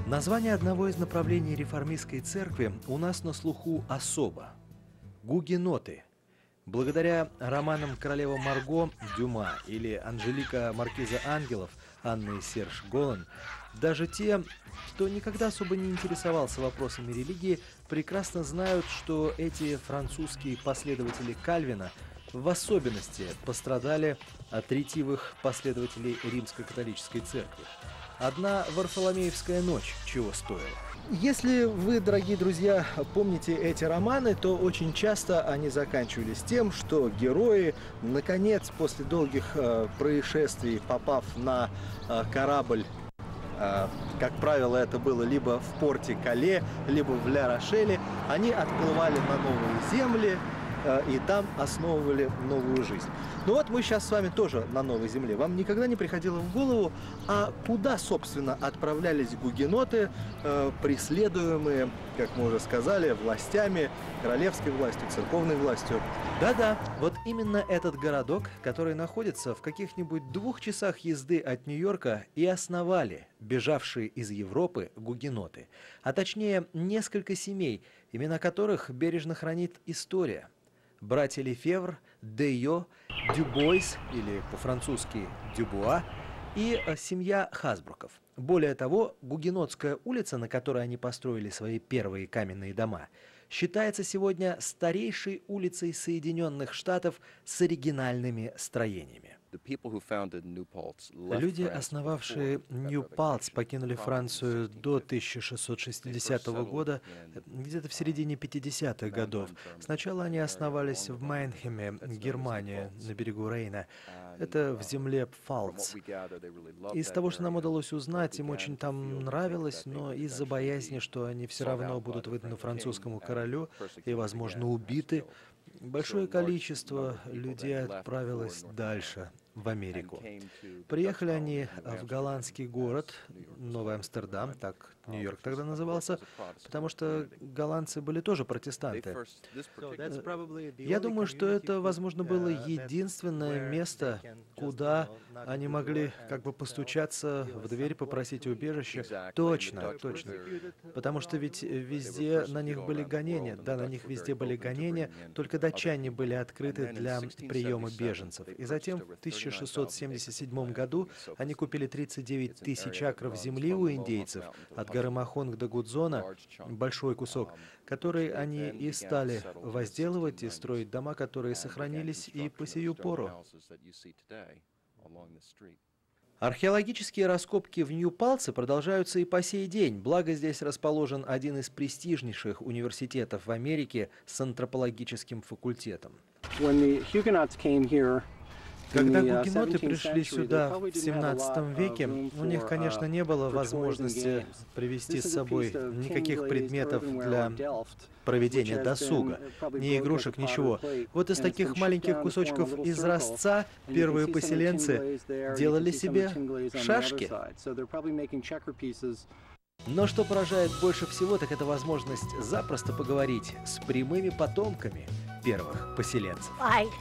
Название одного из направлений реформистской церкви у нас на слуху особо – гугеноты. Благодаря романам королева Марго Дюма или Анжелика Маркиза Ангелов Анны и Серж Голлан, даже те, кто никогда особо не интересовался вопросами религии, прекрасно знают, что эти французские последователи Кальвина в особенности пострадали от ретивых последователей Римско-католической церкви. Одна Варфоломеевская ночь чего стоила. Если вы, дорогие друзья, помните эти романы, то очень часто они заканчивались тем, что герои, наконец, после долгих происшествий, попав на корабль, как правило, это было либо в порте Кале, либо в Ля-Рошеле, они отплывали на новые земли и там основывали новую жизнь. Ну вот мы сейчас с вами тоже на новой земле. Вам никогда не приходило в голову, а куда, собственно, отправлялись гугеноты, преследуемые, как мы уже сказали, властями, королевской властью, церковной властью? Да-да, вот именно этот городок, который находится в каких-нибудь 2 часах езды от Нью-Йорка, и основали бежавшие из Европы гугеноты, а точнее несколько семей, имена которых бережно хранит история. Братья Лефевр, Дейо, Дюбойс, или по-французски Дюбуа, и семья Хасбруков. Более того, Гугенотская улица, на которой они построили свои первые каменные дома, считается сегодня старейшей улицей Соединенных Штатов с оригинальными строениями. Люди, основавшие Нью-Палц, покинули Францию до 1660 года, где-то в середине 50-х годов. Сначала они основались в Майнхеме, Германия, на берегу Рейна. Это в земле Пфалц. Из того, что нам удалось узнать, им очень там нравилось, но из-за боязни, что они все равно будут выданы французскому королю и, возможно, убиты, большое количество людей отправилось дальше, в Америку. Приехали они в голландский город, Новый Амстердам, так Нью-Йорк тогда назывался, потому что голландцы были тоже протестанты. Я думаю, что это, возможно, было единственное место, куда они могли как бы постучаться в дверь, попросить убежище. Точно, точно. Потому что ведь везде на них были гонения. Да, на них везде были гонения, только датчане были открыты для приема беженцев. И затем в 1677 году они купили 39 тысяч акров земли у индейцев от горы Махонг до Гудзона, большой кусок, который они и стали возделывать и строить дома, которые сохранились и по сию пору. Археологические раскопки в Нью-Палце продолжаются и по сей день, благо здесь расположен один из престижнейших университетов в Америке с антропологическим факультетом. Когда гугеноты пришли сюда в 17 веке, у них, конечно, не было возможности привезти с собой никаких предметов для проведения досуга, ни игрушек, ничего. Вот из таких маленьких кусочков изразца первые поселенцы делали себе шашки. Но что поражает больше всего, так это возможность запросто поговорить с прямыми потомками первых поселенцев.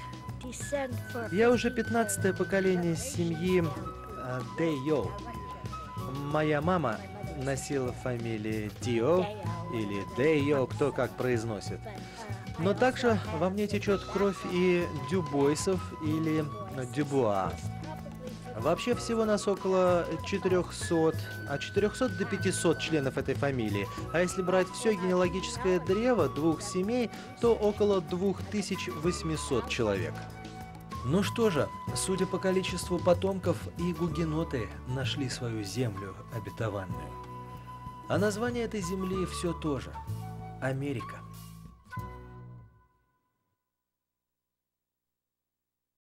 Я уже 15-е поколение семьи Дейо. Моя мама носила фамилии Дио или Дейо, кто как произносит. Но также во мне течет кровь и Дюбойсов или Дюбуа. Вообще всего нас около 400, от 400 до 500 членов этой фамилии. А если брать все генеалогическое древо 2 семей, то около 2800 человек. Ну что же, судя по количеству потомков, и гугеноты нашли свою землю обетованную. А название этой земли все то же – Америка.